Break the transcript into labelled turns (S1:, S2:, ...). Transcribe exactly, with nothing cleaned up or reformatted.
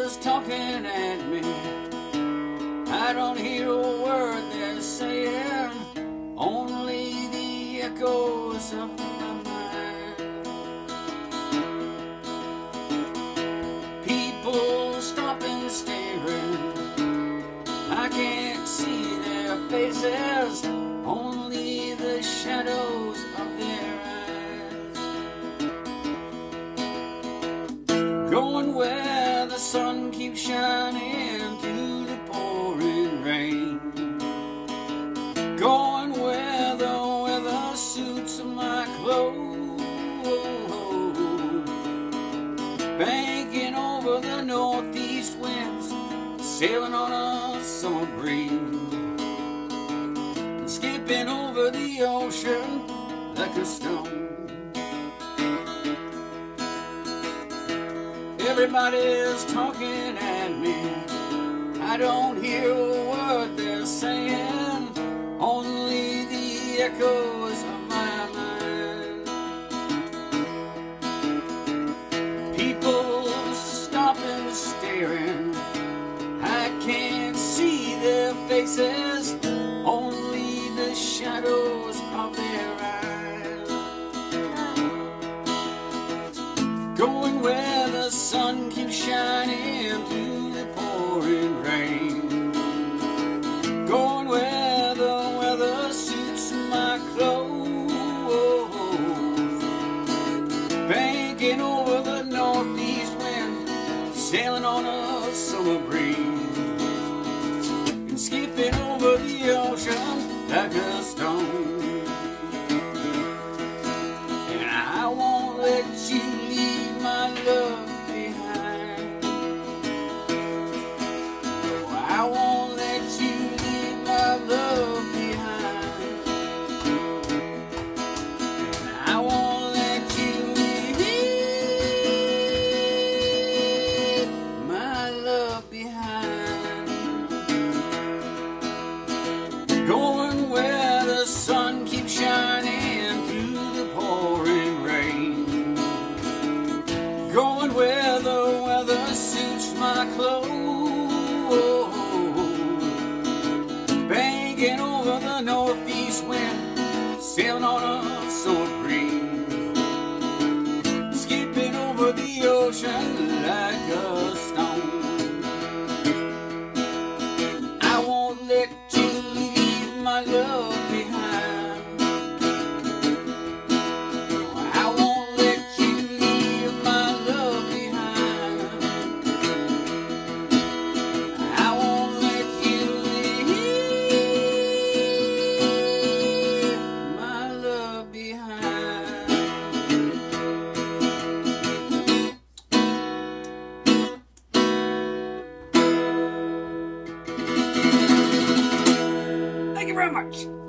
S1: is talking at me. I don't hear a word they're saying, only the echoes of my mind. People stopping, staring, I can't see their faces, only the shadows of their eyes. Going where the sun keeps shining through the pouring rain. Going where the weather suits my clothes. Banking over the northeast winds, sailing on a summer breeze. Skipping over the ocean like a stone. Everybody's talking at me. I don't hear a word they're saying, only the echoes of my mind. People stopping, staring, I can't see their faces, only the shadows of their eyes. Going where the sun keeps shining through the pouring rain. Going where the weather suits my clothes. Banking over the northeast wind, sailing on a summer breeze. And skipping over the ocean like a stone. And I won't let you leave my love behind. No, I won't let you leave my love behind. And I won't let you leave my love behind. Going where the sun keeps shining through the pouring rain. Going where the weather suits my clothes. Banking over the northeast wind, sailing on a summer breeze. Skipping over the ocean like a stone. I won't let you leave my love behind. I won't let you leave my love behind. I won't let you leave my love behind. Thank you very much.